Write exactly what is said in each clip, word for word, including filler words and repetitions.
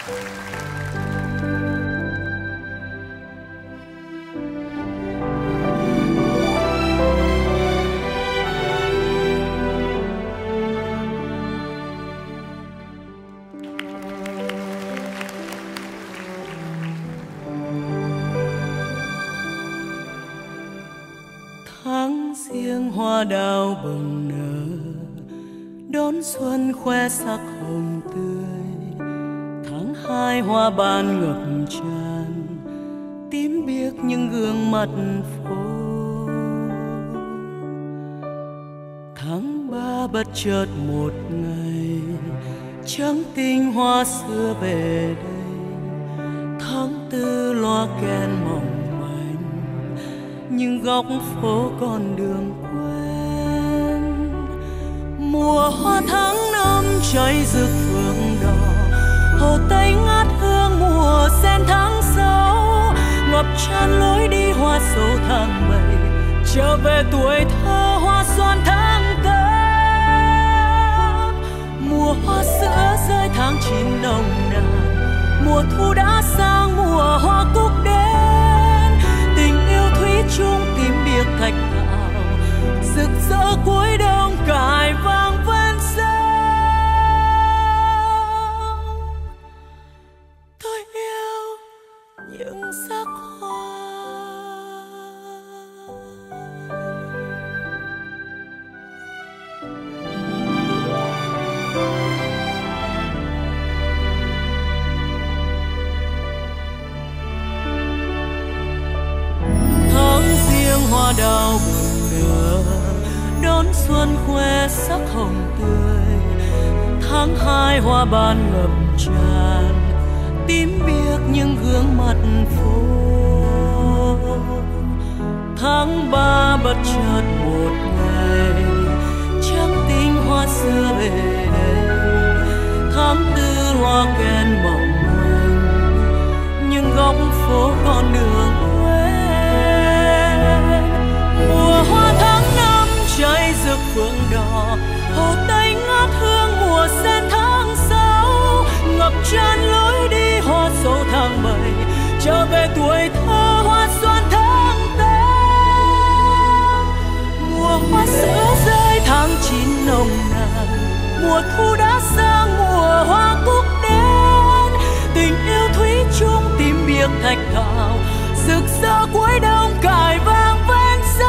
Tháng riêng hoa đào bừng nở, đón xuân khoe sắc hồng tươi. Tháng hai hoa ban ngập tràn, tím biếc những gương mặt phố. Tháng ba bất chợt một ngày, trắng tinh hoa xưa về đây. Tháng tư loa kèn mỏng những góc phố con đường quen. Mùa hoa tháng năm cháy rực phượng đỏ, hồ Tây ngát hương mùa sen tháng sáu. Ngập tràn lối đi hoa sầu tháng bảy, trở về tuổi thơ hoa xoan tháng tám. Mùa hoa sữa rơi tháng chín nồng nàn, mùa thu đã sang mùa hoa cúc đến. Chung tím biếc thạch thảo, rực rỡ cuối đông cài vang ven sông. Tôi yêu những sắc hoa. Hoa đào bừng nở, đón xuân khoe sắc hồng tươi. Tháng hai hoa ban ngập tràn, tím biếc những gương mặt phố. Tháng ba bất chợt một ngày, trắng tinh hoa xưa về đây. Tháng tư loa kèn mỏng manh, những góc phố con đường. Mùa hoa tháng năm cháy rực phượng đỏ, hồ Tây ngát hương mùa sen tháng sáu. Ngập tràn lối đi hoa sầu tháng bảy, trở về tuổi thơ hoa xoan tháng tám. Mùa hoa sữa rơi tháng chín nồng nàn, mùa thu đã sang mùa hoa cúc đến. Tình yêu thủy chung tím biếc thạch thảo, rực rỡ cuối đông cài vang ven sông.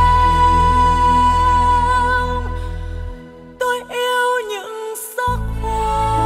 Tôi yêu những sắc hoa.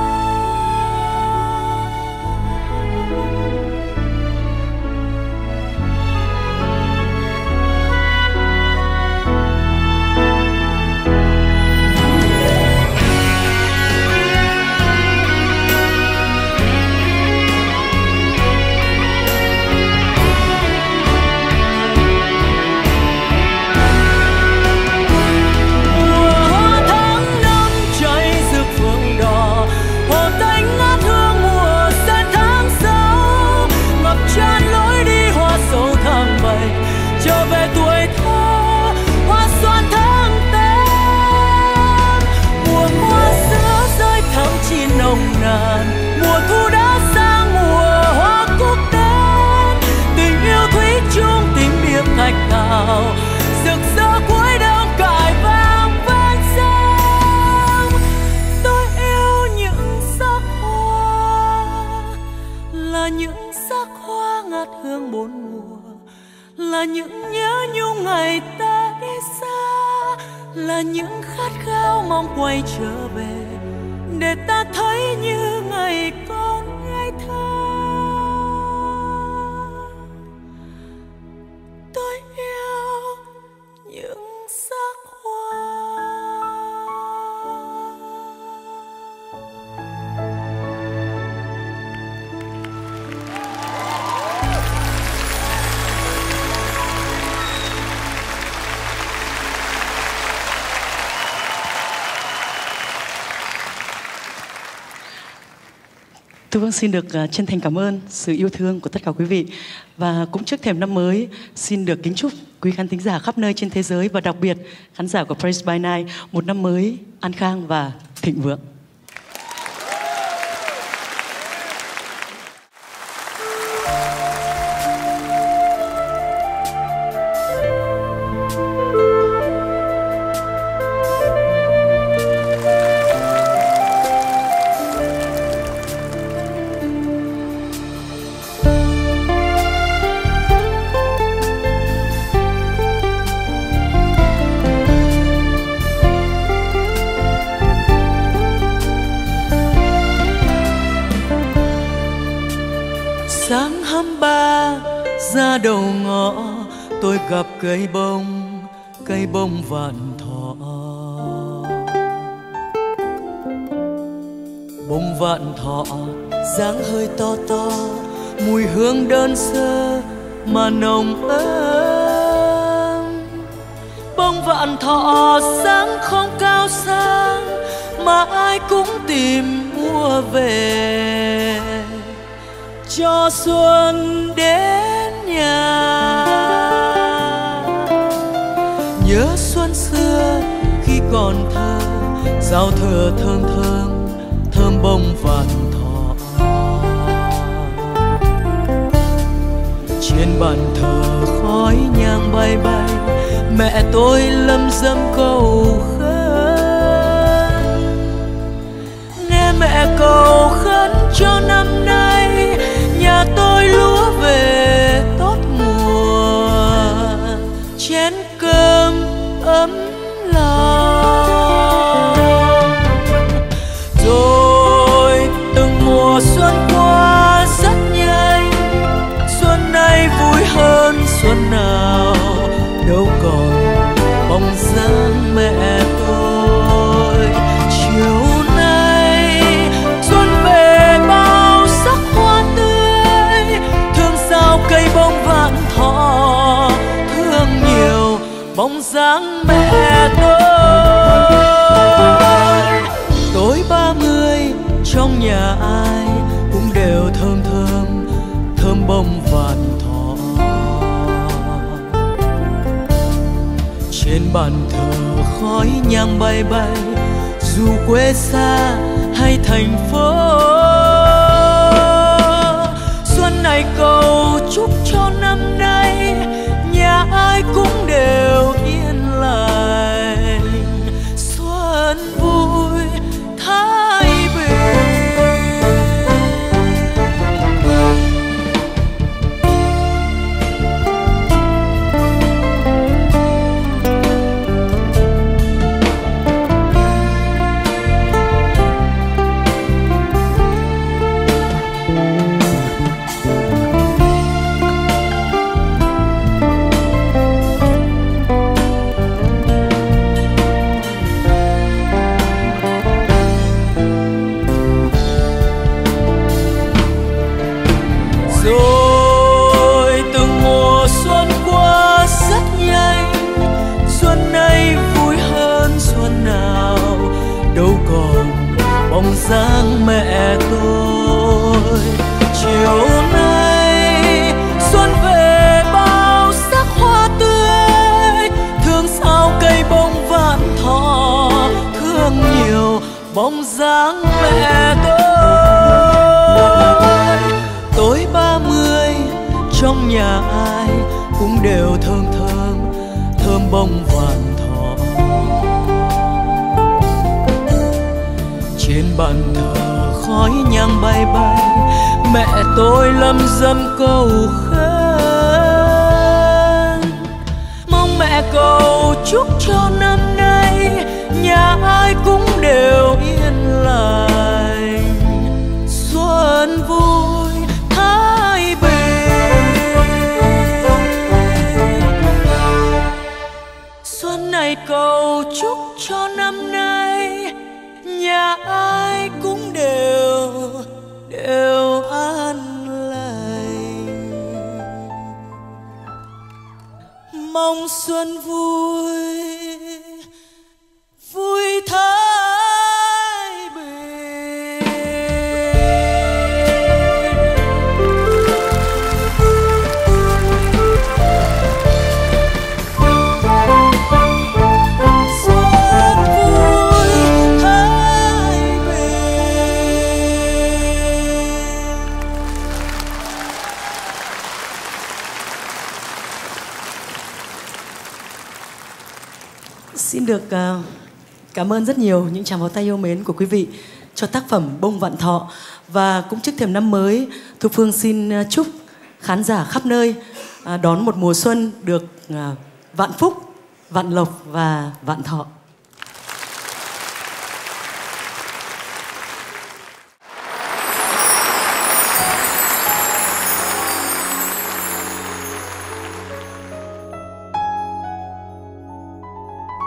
Mùa thu đã sang mùa hoa cúc đến. Tình yêu thủy chung tím biếc thạch thảo, rực rỡ cuối đông cài vang ven sông. Tôi yêu những sắc hoa, là những sắc hoa ngát hương bốn mùa, là những nhớ nhung ngày ta đi xa, là những khát khao mong quay trở về để ta thấy như ngày con ngây thơ. Tôi yêu những sắc hoa. Tôi vâng xin được uh, chân thành cảm ơn sự yêu thương của tất cả quý vị. Và cũng trước thềm năm mới, xin được kính chúc quý khán thính giả khắp nơi trên thế giới và đặc biệt khán giả của Praise by Night một năm mới an khang và thịnh vượng. ra đầu ngõ tôi gặp cây bông, cây bông vạn thọ. Bông vạn thọ dáng hơi to to, mùi hương đơn sơ mà nồng ấm. Bông vạn thọ dáng không cao sang mà ai cũng tìm mua về, cho xuân đến nhà. Nhớ xuân xưa khi còn thơ, giao thừa thơm thơm thơm bông vạn thọ. Trên bàn thờ khói nhang bay bay, mẹ tôi lâm dâm cầu khấn. Nghe mẹ cầu khấn cho năm nay nhà tôi lúa về tốt mùa, chén cơm ấm lòng. Rồi từng mùa xuân qua rất nhanh, xuân nay vui hơn xuân nào, đâu còn bóng dáng mẹ tôi. Chiều nay xuân về bao sắc hoa tươi, thương sao cây bông vạn thọ, thương nhiều bóng dáng mẹ tôi. Tối ba mươi trong nhà ai cũng đều thơm thơm thơm bông vạn thọ. Trên bàn thờ khói nhang bay bay, dù quê xa hay thành phố. Xuân này cầu chúc cho năm nay nhà ai cũng đều yên lành, xuân vui thái bình. Rồi từng mùa xuân qua rất nhanh, xuân nay vui hơn xuân nào, đâu còn bóng dáng mẹ tôi. Chiều nay xuân về bao sắc hoa tươi, thương sao cây bông vạn thọ, thương nhiều bóng dáng mẹ tôi. Tối ba mươi trong nhà ai cũng đều thơm thơm thơm bông vạn thọ. Trên bàn thờ khói nhang bay bay, mẹ tôi lâm dâm cầu khấn. Mong mẹ cầu chúc cho năm nay nhà ai cũng đều yên lành, xuân vui thái bình. Xuân này cầu chúc cho năm nay nhà ai cũng đều đều an lành, mong xuân vui vui thái bình. Xin được uh, cảm ơn rất nhiều những tràng pháo tay yêu mến của quý vị cho tác phẩm Bông Vạn Thọ. Và cũng trước thềm năm mới, Thu Phương xin uh, chúc khán giả khắp nơi uh, đón một mùa xuân được uh, vạn phúc, vạn lộc và vạn thọ.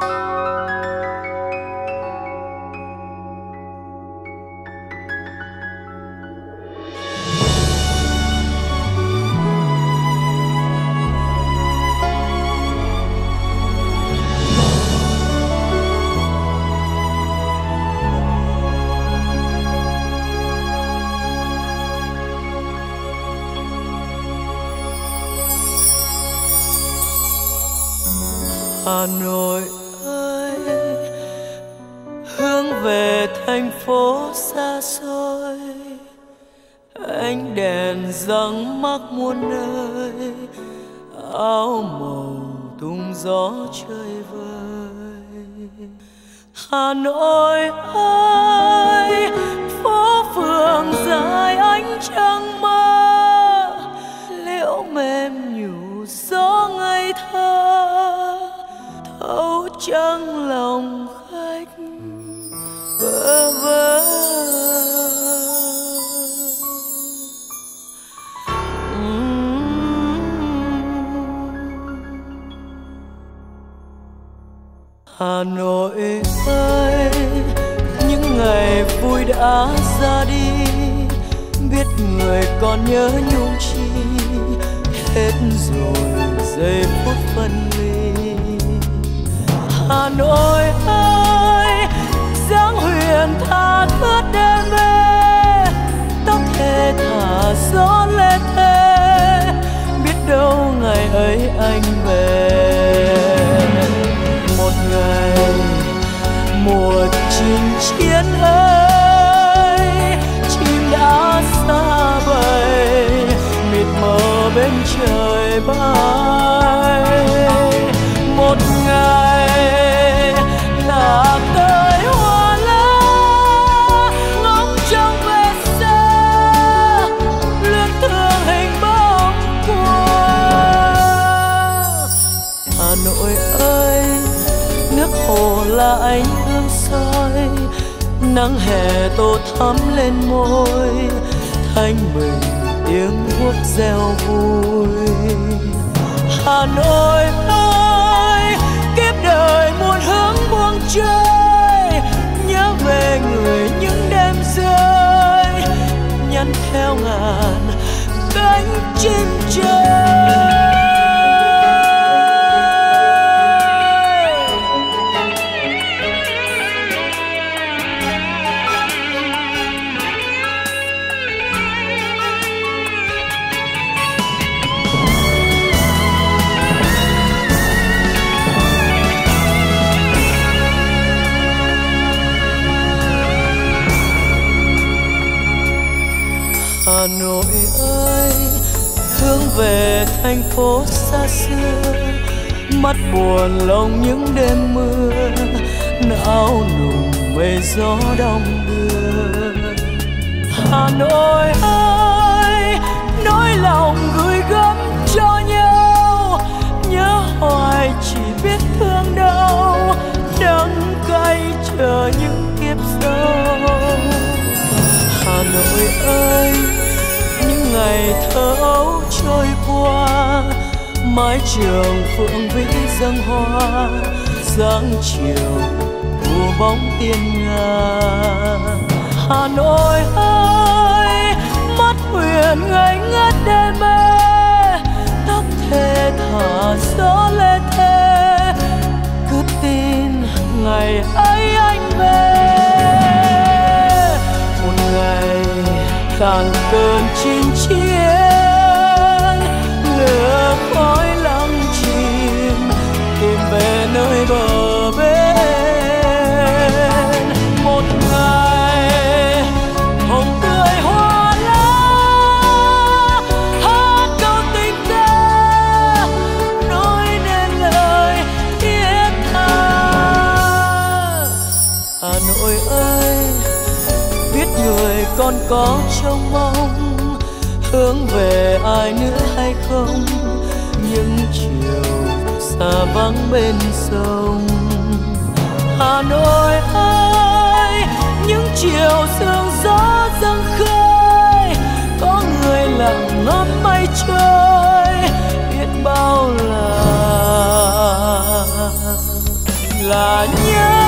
Hà Nội ơi, hướng về thành phố xa xôi, ánh đèn răng mắc muôn nơi, áo màu tung gió chơi vơi. Hà Nội ơi, phố phường dài ánh trăng mơ, liễu mềm nhủ gió ngây thơ, thấu trăng lòng khách vơ vơ. Hà Nội ơi, những ngày vui đã ra đi, biết người còn nhớ nhung chi, hết rồi giây phút phân ly. Hà Nội ơi, dáng huyền tha thướt đê mê, tóc thề thả gió lê thê, biết đâu ngày ấy anh về. Một ngày mùa chinh chiến ơi, chim đã xa bầy, mịt mờ bên trời bay. Một ngày là tới hoa lá, ngóng trông về xa, luyến thương hình bóng qua. Hà Nội ơi, nước hồ là ánh hương soi, nắng hè tô thắm lên môi, thanh bình tiếng guốc reo vui. Hà Nội ơi, kiếp đời muôn hướng buông trôi, nhớ về người những đêm rơi, nhắn theo ngàn cánh chim trời. Hà Nội ơi, hướng về thành phố xa xưa, mắt buồn lòng những đêm mưa, não nùng mây gió đong đưa. Hà Nội ơi, nỗi lòng gửi gắm cho nhau, nhớ hoài chỉ biết thương đau, đắng cay chờ những kiếp sau. Hà Nội ơi, những ngày thơ ấu trôi qua, mái trường phượng vĩ dâng hoa, dáng chiều phủ bóng tiên nga. Hà Nội ơi, mắt huyền ngây ngất đê mê, tóc thề thả gió lê thê, cứ tin ngày ấy anh về. Một ngày tàn cơn chinh chiến, lửa khói lặng chìm, tìm về nơi bờ bên. Một ngày hồng tươi hoa lá, hát câu tình ca, nói nên lời thiết tha. Hà Nội ơi, biết người còn có trông mong, hướng về ai nữa hay không, những chiều xa vắng bên sông. Hà Nội ơi, những chiều sương gió dâng khơi, có người lặng ngắm mây trôi, biết bao là là nhớ